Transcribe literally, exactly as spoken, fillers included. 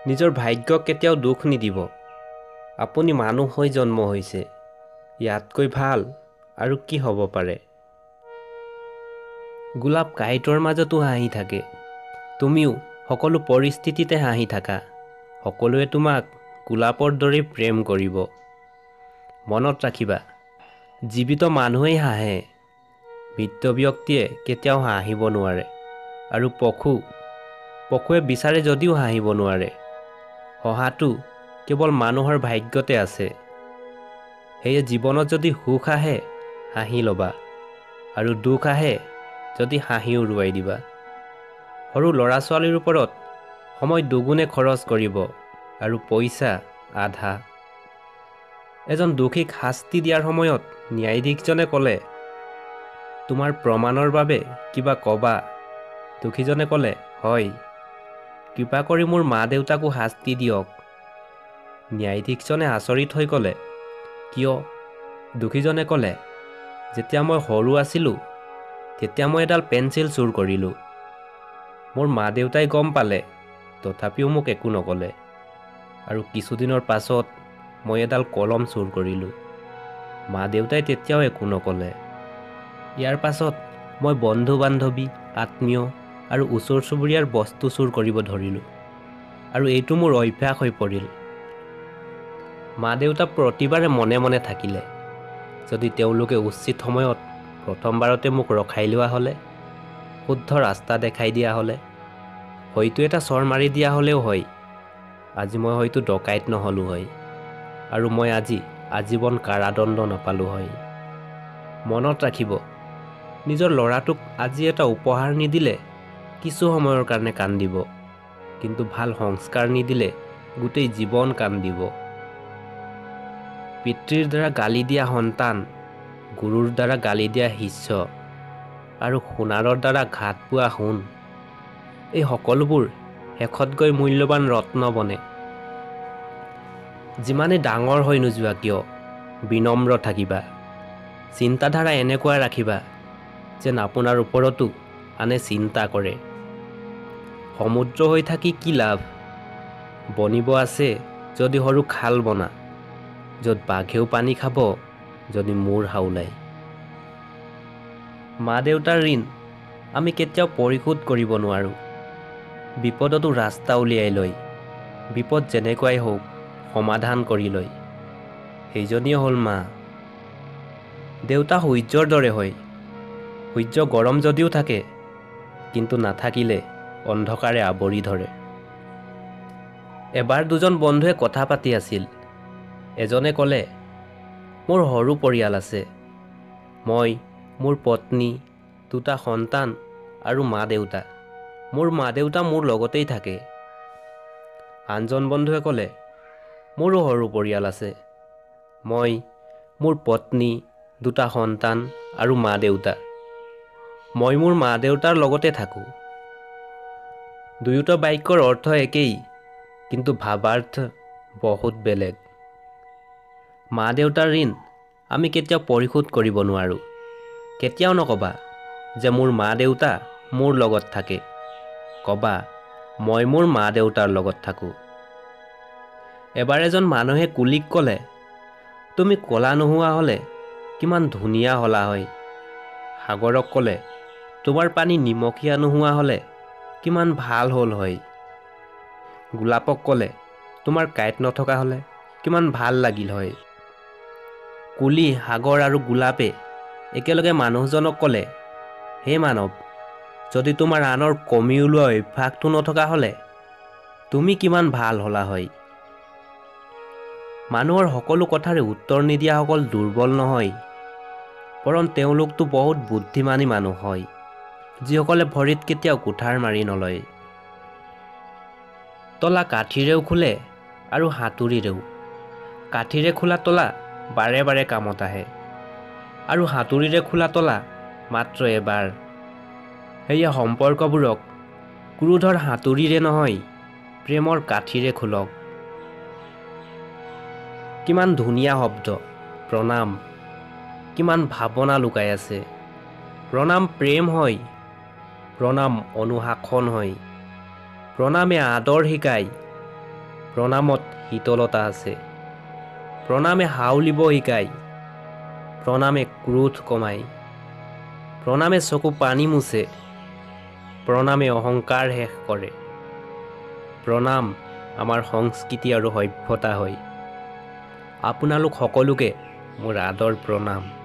নিজৰ ভাগ্যক কেতিয়াও দুখ নিদিব। আপুনি মানুহ হৈ জন্ম হৈছে, ইয়াতকৈ ভাল আৰু কি হ'ব পাৰে। গোলাপ কাঁইটৰ মাজতো হাঁহি থাকে। তুমিও সকলো পৰিস্থিতিতে হাঁহি থাকা। সকলোৱে তোমাক গোলাপৰ দৰে প্ৰেম কৰিব। মনত ৰাখিবা, জীৱিত মানুহেই হাঁহে, মৃত ব্যক্তিয়ে কেতিয়াও হাঁহিব নোৱাৰে। আৰু পশু পশুৱে বিচাৰে যদিও হাঁহিব নোৱাৰে। হহাটো কেৱল মানুহৰ ভাগ্যতে আছে। সেয়ে জীৱনত যদি সুখ আহে হাঁহি ল'বা, আৰু দুখ আহে যদি হাঁহি উৰুৱাই দিবা। সৰু ল'ৰা ছোৱালীৰ ওপৰত সময় দুগুণে খৰচ কৰিব, আৰু পইচা আধা। এজন দোষীক শাস্তি দিয়াৰ সময়ত ন্যায়াধীশজনে ক'লে, তোমাৰ প্ৰমাণৰ বাবে কিবা ক'বা? দোষীজনে ক'লে, হয়, কৃপা কৰি মোৰ মা দেউতাকো শাস্তি দিয়ক। ন্যায়াধীশজনে আচৰিত হৈ ক'লে, কিয়? দোষীজনে ক'লে, যেতিয়া মই সৰু আছিলোঁ তেতিয়া মই এডাল পেঞ্চিল চুৰ কৰিলোঁ। মোৰ মা দেউতাই গম পালে, তথাপিও মোক একো নক'লে। আৰু কিছুদিনৰ পাছত মই এডাল কলম চুৰ কৰিলোঁ। মা দেউতাই তেতিয়াও একো নক'লে। ইয়াৰ পাছত মই বন্ধু বান্ধৱী, আত্মীয় আৰু ওচৰ চুবুৰীয়াৰ বস্তু চুৰ কৰিব ধৰিলোঁ, আৰু এইটো মোৰ অভ্যাস হৈ পৰিল। মা দেউতা প্ৰতিবাৰে মনে মনে থাকিলে। যদি তেওঁলোকে উচিত সময়ত প্ৰথমবাৰতে মোক ৰখাই লোৱা হ'লে, শুদ্ধ ৰাস্তা দেখাই দিয়া হ'লে, হয়তো এটা চৰ মাৰি দিয়া হ'লেও হয়, আজি মই হয়তো ডকাইত নহ'লো হয়, আৰু মই আজি আজীৱন কাৰাদণ্ড নাপালোঁ হয়। মনত ৰাখিব, নিজৰ ল'ৰাটোক আজি এটা উপহাৰ নিদিলে কিছু সময়ৰ কাৰণে কান্দিব, কিন্তু ভাল সংস্কাৰ নিদিলে গোটেই জীৱন কান্দিব। পিতৃৰ দ্বাৰা গালি দিয়া সন্তান, গুৰুৰ দ্বাৰা গালি দিয়া শিষ্য, আৰু সোণাৰৰ দ্বাৰা ঘাট পোৱা সোণ, এই সকলোবোৰ শেষত গৈ মূল্যৱান ৰত্ন বনে। যিমানে ডাঙৰ হৈ নোযোৱা কিয়, বিনম্ৰ থাকিবা। চিন্তাধাৰা এনেকুৱা ৰাখিবা যেন আপোনাৰ ওপৰতো আনে চিন্তা কৰে। সমুদ্ৰ হৈ থাকি কি লাভ? বনিব আছে যদি সৰু খাল বনা, য'ত বাঘেও পানী খাব যদি মূৰ হাওলায়। মা দেউতাৰ ঋণ আমি কেতিয়াও পৰিশোধ কৰিব নোৱাৰোঁ। বিপদতো ৰাস্তা উলিয়াই লয়, বিপদ যেনেকুৱাই হওক সমাধান কৰি লয়, সেইজনীয়ে হ'ল মা। দেউতা সূৰ্যৰ দৰে হয়। সূৰ্য গৰম যদিও থাকে, কিন্তু নাথাকিলে অন্ধকাৰে আৱৰি ধৰে। এবাৰ দুজন বন্ধুৱে কথা পাতি আছিল। এজনে ক'লে, মোৰ সৰু পৰিয়াল আছে। মই, মোৰ পত্নী, দুটা সন্তান আৰু মা দেউতা। মোৰ মা দেউতা মোৰ লগতেই থাকে। আনজন বন্ধুৱে ক'লে, মোৰো সৰু পৰিয়াল আছে। মই, মোৰ পত্নী, দুটা সন্তান আৰু মা দেউতা। মই মোৰ মা দেউতাৰ লগতে থাকোঁ। দুয়োটা বাক্যৰ অৰ্থ একেই, কিন্তু ভাৱাৰ্থ বহুত বেলেগ। মা দেউতাৰ ঋণ আমি কেতিয়াও পৰিশোধ কৰিব নোৱাৰোঁ। কেতিয়াও নক'বা যে মোৰ মা দেউতা মোৰ লগত থাকে। ক'বা, মই মোৰ মা দেউতাৰ লগত থাকোঁ। এবাৰ এজন মানুহে কুলিক ক'লে, তুমি ক'লা নোহোৱা হ'লে কিমান ধুনীয়া হ'লা হয়। সাগৰক ক'লে, তোমাৰ পানী নিমখীয়া নোহোৱা হ'লে কিমান ভাল হ'ল হয়। গোলাপক ক'লে, তোমাৰ কাঁইট নথকা হ'লে কিমান ভাল লাগিল হয়। কুলি, সাগৰ আৰু গোলাপে একেলগে মানুহজনক ক'লে, হে মানৱ, যদি তোমাৰ আনৰ কমি ওলোৱা অভ্যাসটো নথকা হ'লে তুমি কিমান ভাল হ'লা হয়। মানুহৰ সকলো কথাৰে উত্তৰ নিদিয়াসকল দুৰ্বল নহয়, বৰং তেওঁলোকতো বহুত বুদ্ধিমানী মানুহ হয়, যিসকলে ভৰিত কেতিয়াও কুঠাৰ মাৰি নলয়। তলা কাঠিৰেও খোলে আৰু হাতুৰিৰেও। কাঠিৰে খোলা তলা বাৰে বাৰে কামত আহে, আৰু হাতুৰিৰে খোলা তলা মাত্ৰ এবাৰ। সেয়ে সম্পৰ্কবোৰক ক্ৰোধৰ হাতুৰিৰে নহয়, প্ৰেমৰ কাঠিৰে খোলক। কিমান ধুনীয়া শব্দ প্ৰণাম, কিমান ভাৱনা লুকাই আছে। প্ৰণাম প্ৰেম হয়, প্ৰণাম অনুশাসন হয়, প্ৰণামে আদৰ শিকায়, প্ৰণামত শীতলতা আছে। প্ৰণামে হাউলিব শিকায়, প্ৰণামে ক্ৰোধ কমায়, প্ৰণামে চকু পানী মুছে, প্ৰণামে অহংকাৰ শেষ কৰে। প্ৰণাম আমাৰ সংস্কৃতি আৰু সভ্যতা হয়। আপোনালোক সকলোকে মোৰ আদৰ প্ৰণাম।